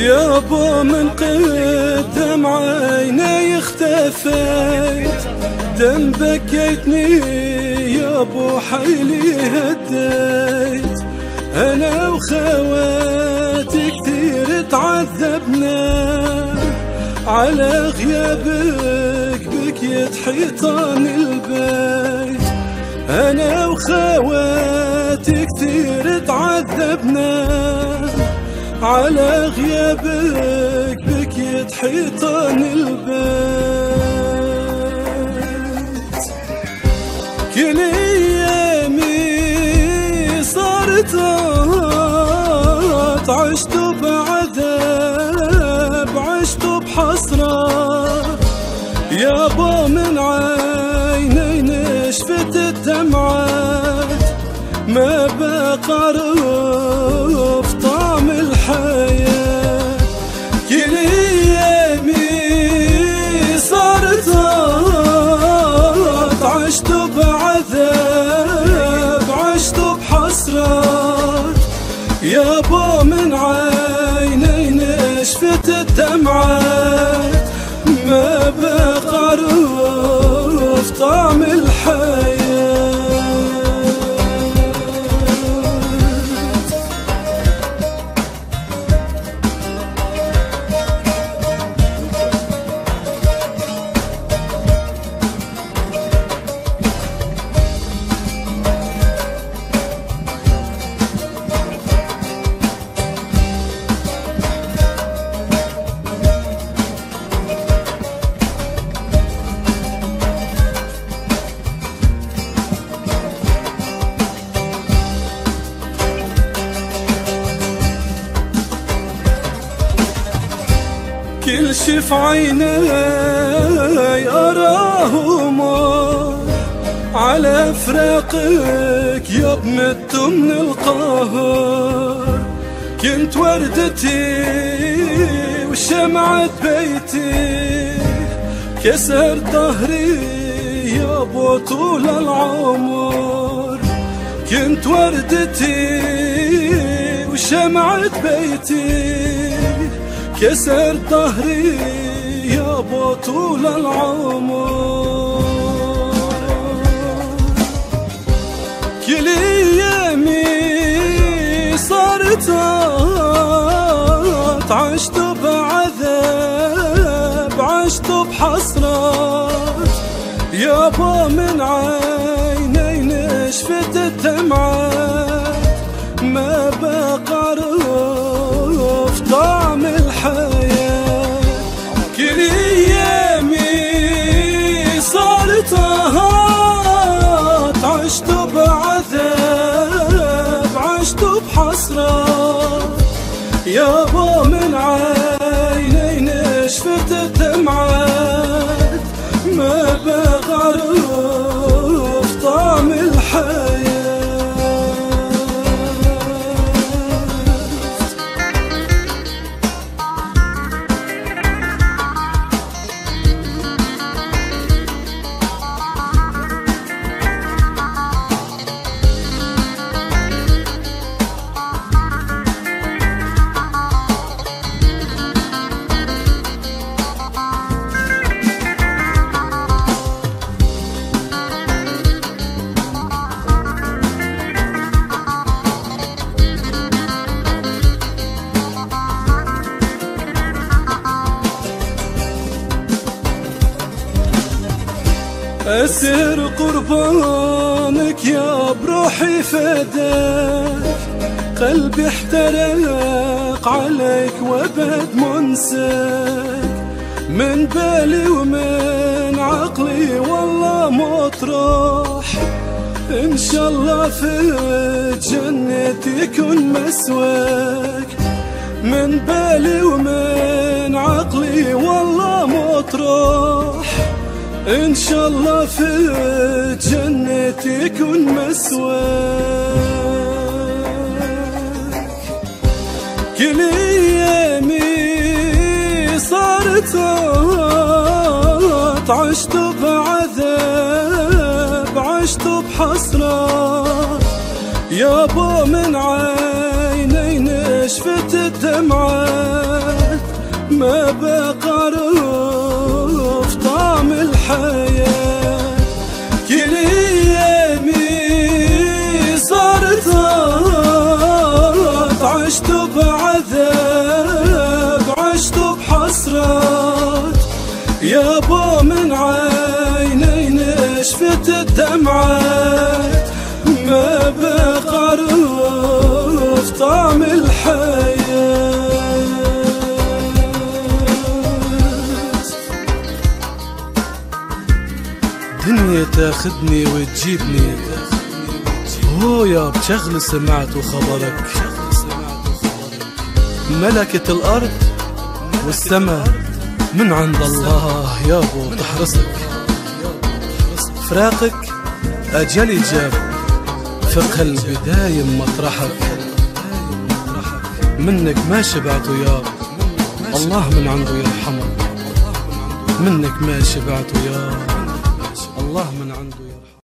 يابا من قدام عيني اختفيت، دم بكيتني يابا حيلي هديت. انا وخواتي كتير تعذبنا، على غيابك بكيت حيطان البيت. انا وخواتي كتير تعذبنا، على غيابك بكيت حيطان البيت. كل ايامي صارت عشت بعذاب، عشت بحسرة يابا. من عيني نشفت الدمعات، ما بقى رف طعم الحياة. كل ايامي صارت عشت بعذاب، عشت بحسرات يابا. من عيني نشفت الدمعات، ما بقى رف طعم الحياة. كل شي في عيني أراه مر، على فراقك يا مت من القهر. كنت وردتي وشمعة بيتي، كسر ظهري يابا طول العمر. كنت وردتي وشمعة بيتي، كسر ظهري يابا طول العمر. كل ايامي صارت عشت بعذاب، عشت بحسرات يابا. من عيني نشفت الدمعات، ما بقى رف طعم الحياة. كل ايامي صارت عشت بعذاب، عشت بحسرات يابا. من عيني نشفت الدمعات، ما بقى رف طعم الحياة. أسر قربانك يا بروحي فداك، قلبي احترق عليك وابد منساك. من بالي ومن عقلي والله مطروح، إن شاء الله في جنة يكون مسواك. من بالي ومن عقلي والله مطروح، إن شاء الله في جنة يكون مسواك. كل ايامي صارت عشت بعذاب، عشت بحسرة يابا. من عيني نشفت الدمعات ما بقى رف طعم الحياة. كل ايامي صارت عشت بعذاب عشت بحسرات يابا من عيني نشفت الدمعات ما بقى رف طعم الحياة. دنيا تاخدني وتجيبني هو يا بشغل سمعت وخبرك ملكة الأرض والسماء من عند الله يابو تحرسك. فراقك أجلي جاب في قلبي دايم مطرحك منك ما شبعت يا الله من عنده يرحمك منك ما شبعت يا الله من عنده يرحمك.